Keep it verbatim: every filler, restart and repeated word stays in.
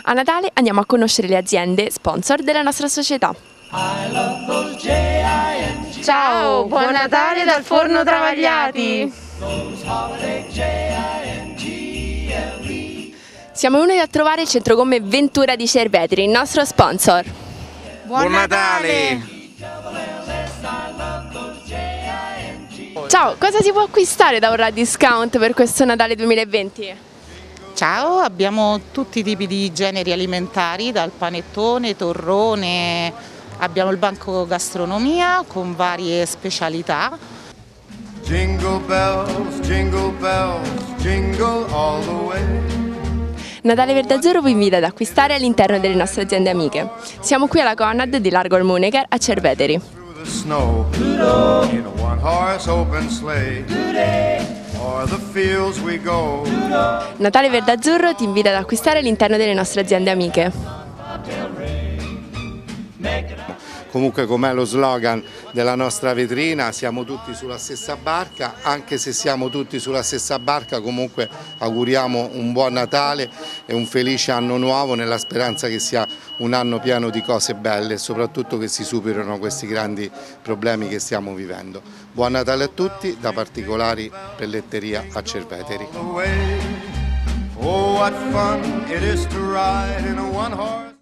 A Natale andiamo a conoscere le aziende sponsor della nostra società. Ciao, buon Natale dal Forno Travagliati! Siamo venuti a trovare il centro gomme Ventura di Cerveteri, il nostro sponsor. Buon, buon Natale! Natale! Ciao, cosa si può acquistare da Orra Discount per questo Natale duemilaventi? Ciao, abbiamo tutti i tipi di generi alimentari, dal panettone, torrone, abbiamo il banco gastronomia con varie specialità. Jingle bells, jingle bells, jingle all the way. Natale Verde Azzurro vi invita ad acquistare all'interno delle nostre aziende amiche. Siamo qui alla Conad di Largo al Munecher a Cerveteri. Natale Verde Azzurro ti invita ad acquistare all'interno delle nostre aziende amiche. Comunque, com'è lo slogan della nostra vetrina, siamo tutti sulla stessa barca. Anche se siamo tutti sulla stessa barca, comunque auguriamo un buon Natale e un felice anno nuovo, nella speranza che sia un anno pieno di cose belle e soprattutto che si superino questi grandi problemi che stiamo vivendo. Buon Natale a tutti da Particolari Pelletteria a Cerveteri. Oh, what fun it is to ride in a one-horse